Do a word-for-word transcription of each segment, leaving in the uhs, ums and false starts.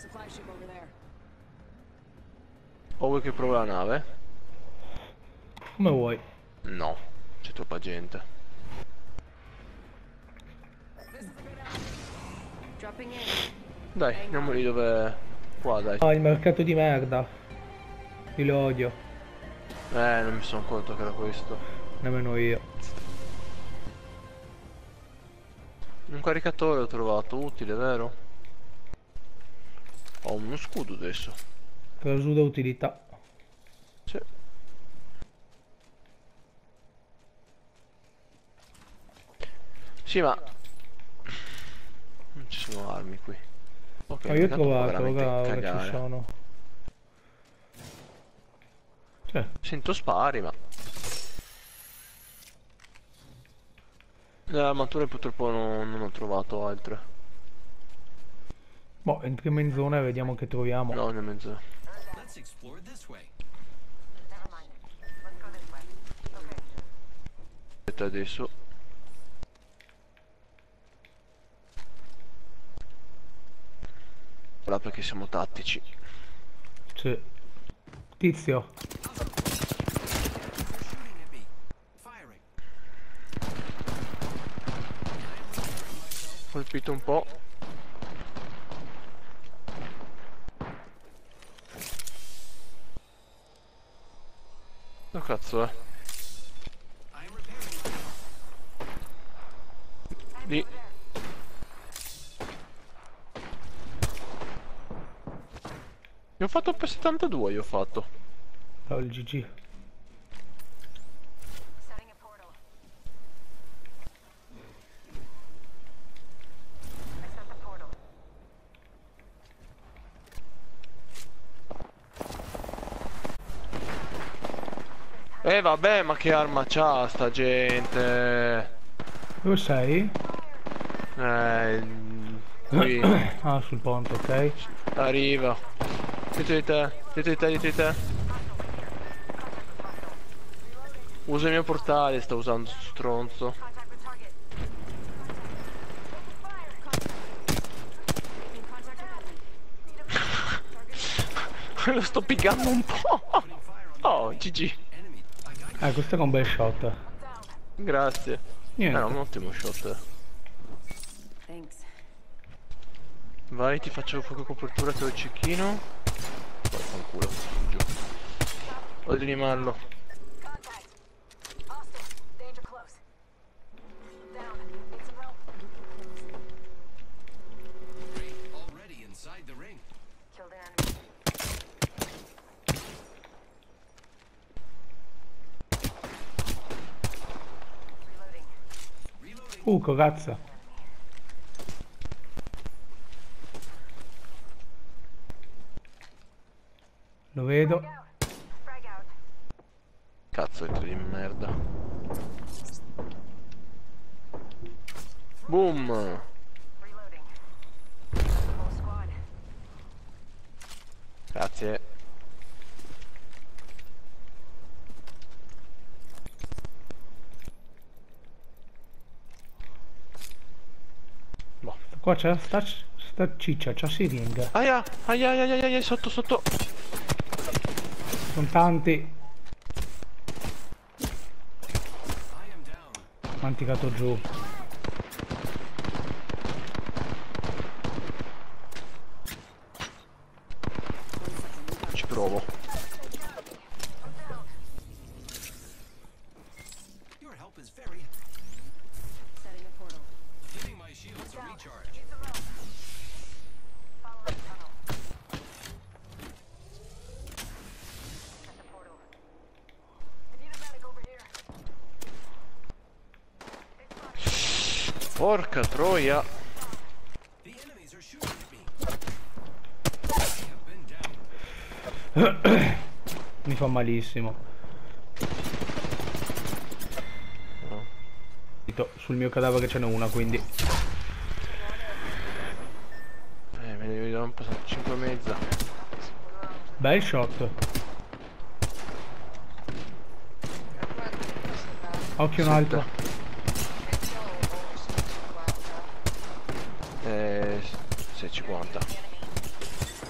O vuoi che provi la nave? Come vuoi. No, c'è troppa gente. Dai, andiamo lì dove... Qua, dai. Ah, il mercato di merda. Io lo odio. Eh, non mi sono accorto che era questo. Nemmeno io. Un caricatore ho trovato, utile, vero? Ho uno scudo adesso. Preso da utilità. Sì. Sì, ma... non ci sono armi qui. Ok, Ma io ho intanto fa trovato, veramente ora, ora ci cagare. sono. Cioè, Sento spari, ma... Le armature purtroppo non, non ho trovato altre. boh, entriamo in zona e vediamo che troviamo. No, nel mezzo. Aspetta adesso. Là perché siamo tattici. Sì. Tizio. Colpito un po'. Oh cazzo è? Lì. Io ho fatto per settantadue, io ho fatto. Oh, il G G. Eh vabbè, ma che arma c'ha sta gente? Dove sei? Eh... qui. Ah, sul ponte, ok. Arriva. Dietro di te, dietro di te, dietro di te. Usa il mio portale, sta usando sto stronzo. Lo sto piccando un po'. Oh, G G. Eh, questo era un bel shot. Grazie. Niente. Era un ottimo shot. Vai, ti faccio poca copertura, te lo cecchino. Poi fanculo, giù. Voglio animarlo. Uh, cazzo. Lo vedo. Cazzo di merda. Boom. Grazie. Boh. Qua c'è sta, sta ciccia, c'ha siringa. Aia, aia, aia, aia, aia, sotto, sotto. Sono tanti. M'han tirato giù. Ci provo. Porca troia. Mi fa malissimo. No. Sul mio cadavere ce n'è una, quindi. Eh, me ne vedo un passato cinque e mezza. Bel shot. Occhio un altro. Eh, sei cinquanta.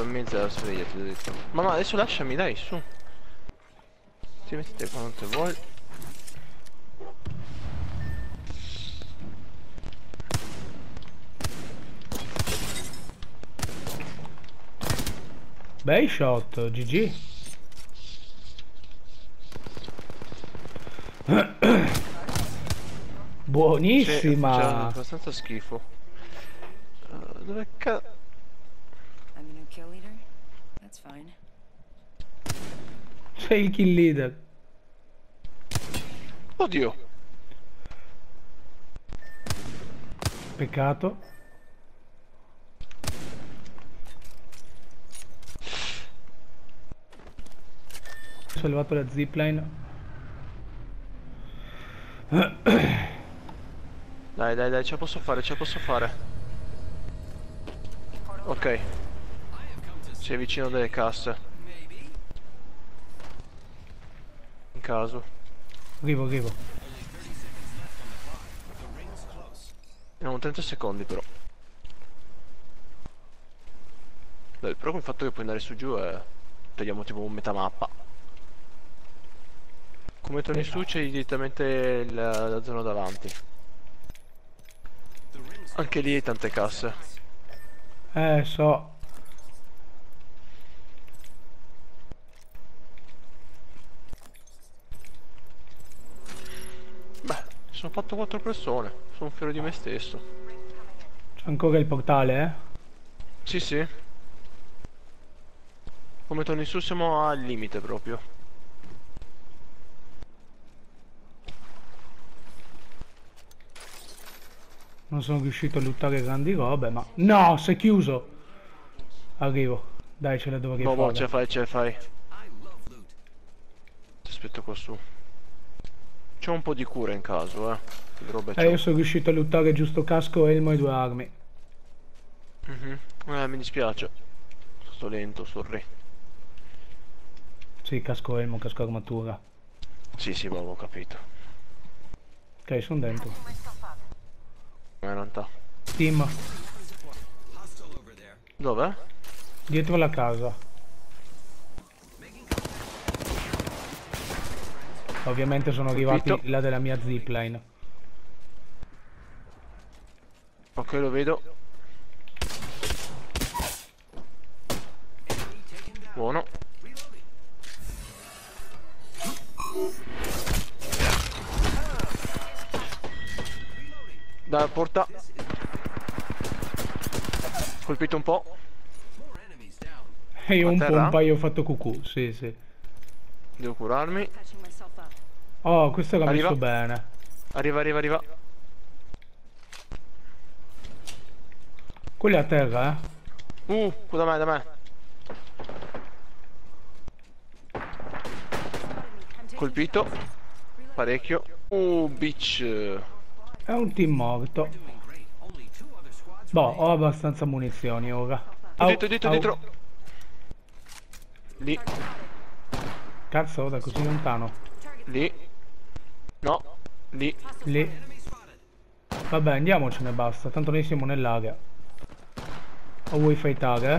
fammi zero sveglia, ti ho detto. Ma no, adesso lasciami, dai, su. Ti mettete quanto vuoi. Bei shot, G G. Buonissima. C'è abbastanza schifo. Uh, dove ca... I'm the new kill leader? That's fine. C'è il kill leader. Oddio. Peccato. Ho salvato la zipline. Dai, dai, dai, ce la posso fare, ce la posso fare. Ok. Sei vicino delle casse. In caso. Arrivo, arrivo. Abbiamo trenta secondi però. Dai, però col fatto che puoi andare su giù è... Togliamo tipo un metà mappa. Come torni su c'è direttamente il- la zona davanti. Anche lì hai tante casse. Eh, so. Beh, sono fatto quattro persone. Sono fiero di me stesso. C'è ancora il portale, eh? Sì, sì. Come torni su siamo al limite proprio. Non sono riuscito a lottare grandi robe, ma... No, si è chiuso! Arrivo. Dai, ce la devo No, boh, rifare. ce la fai, ce la fai. Ti aspetto qua su. C'è un po' di cura in caso, eh. Che roba Eh, c'ho. io sono riuscito a lottare giusto casco, elmo e due armi. Mhm. Eh, mi dispiace. Sto lento, sorry. Sì, casco, elmo, casco, armatura. Sì, sì, boh, ho capito. Ok, sono dentro. Ma in realtà. Team, Dov'è? dietro la casa. Ovviamente sono arrivati Colpito. là della mia zipline. Ok, lo vedo. Buono. Dalla porta. Colpito un po'. E io A un po' terra? un paio ho fatto cucù, sì, sì. Devo curarmi. Patching myself up. Oh, questo era Arriva. messo bene. Arriva, arriva, arriva. Quello è a terra, eh? Uh, da me, da me. Colpito. Parecchio. Uh, bitch. È un team morto. Boh, ho abbastanza munizioni ora. Au, Dietro, dietro, au. dietro. Lì, Cazzo, da così lontano. lì. No, lì. Lì. Vabbè, andiamocene, basta. Tanto noi siamo nell'area. O vuoi fightare, eh?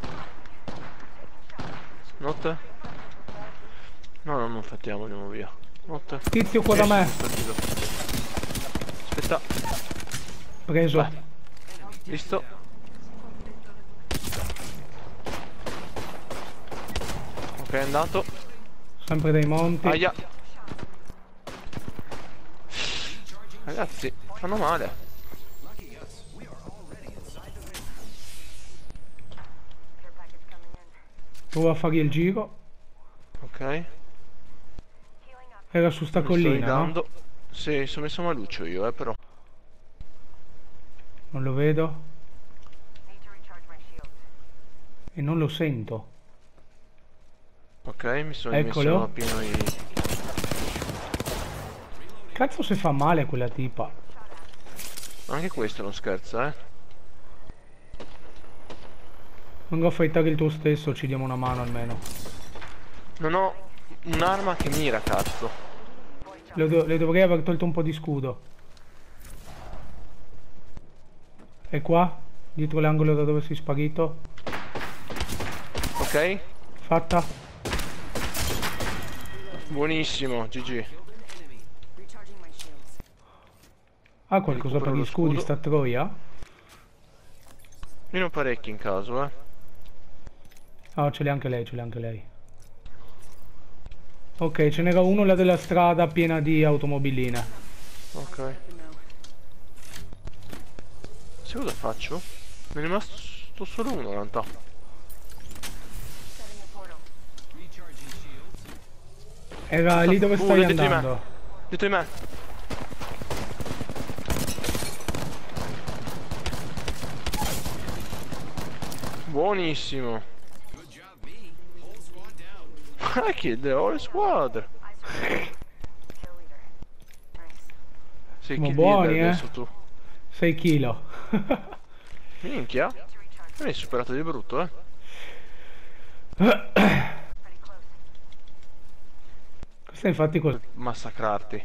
Notte. No, no, non fattiamo, andiamo via. Notte. Tizio qua da me. Partito. Aspetta. Preso. Vai. Visto. Ok, è andato. Sempre dai monti. Aia. Ragazzi, fanno male. Prova a fare il giro. Ok. Era su sta Mi sto collina, no? ridando. Sì, sono messo maluccio io, eh, però. Non lo vedo. E non lo sento. Ok, mi sono Eccolo. messo a pieno di... Cazzo se fa male quella tipa. Anche questo non scherza, eh. Vengo a fightare il tuo stesso, ci diamo una mano almeno. Non ho un'arma che mira, cazzo. Le, do- le dovrei aver tolto un po' di scudo. E qua? Dietro l'angolo da dove sei sparito? Ok, Fatta. buonissimo, G G. Recharging my shields. Ha qualcosa per Recupero gli lo scudi scudo. sta troia? Io ne ho parecchi in caso, eh. Ah, ce l'ha anche lei, ce l'ha anche lei. Ok, ce n'era uno là della strada piena di automobiline. Ok. Sai cosa faccio? Me ne è rimasto solo uno in realtà. Era lì dove Uh, stai dietro di me. andando. Dietro di me. Buonissimo. I killed the whole squad. Sei Siamo kill buoni, leader eh. adesso tu. sei chilo. Minchia. Mi hai superato di brutto, eh. Questo è infatti così. Massacrarti.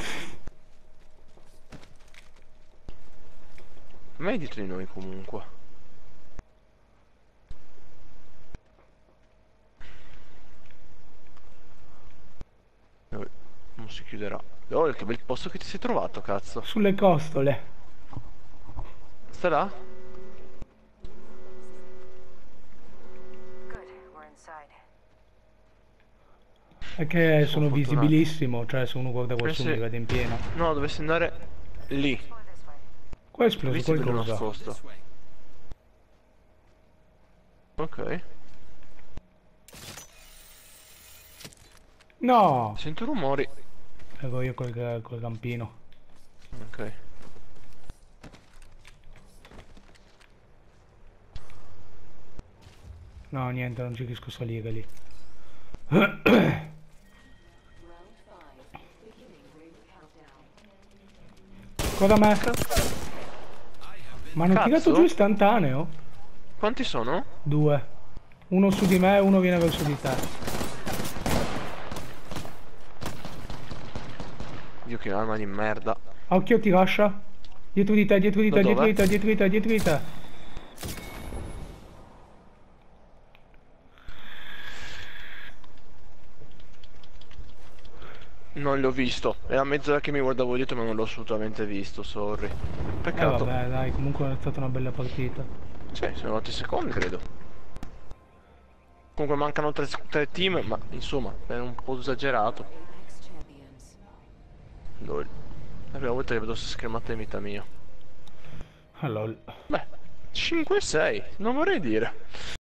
Ma è dietro di noi comunque. Eh, Non si chiuderà. Oh, che bel posto che ti sei trovato, cazzo. Sulle costole. Stai là? Good, we're inside. È che sono fortunati. visibilissimo, cioè se uno guarda qua Eh su sì. mi vede in pieno. No, dovessi andare lì. Or this way. Qua è esploso Visto bello qualcosa. nascosto. Ok. No! Sento rumori. Ero io col, col rampino. Ok. No, niente, non ci riesco a salire lì. Cosa me? Ma hanno Cazzo? tirato giù istantaneo? Quanti sono? Due. Uno su di me e uno viene verso di te. Dio che arma di merda. Occhio, ti lascia. Dietro di te, dietro di te, Da dietro dove? di te, dietro di te, dietro di te. Non l'ho visto. Era mezz'ora che mi guardavo dietro ma non l'ho assolutamente visto, sorry. Eh Peccato. vabbè, dai, comunque è stata una bella partita. Sì, sono noti secondi credo. Comunque mancano tre, tre team, ma insomma, è un po' esagerato. Apex champions. Lol. La prima volta che vedo questa schermata in vita mia. Ah, lol. Beh, cinque sei, non vorrei dire.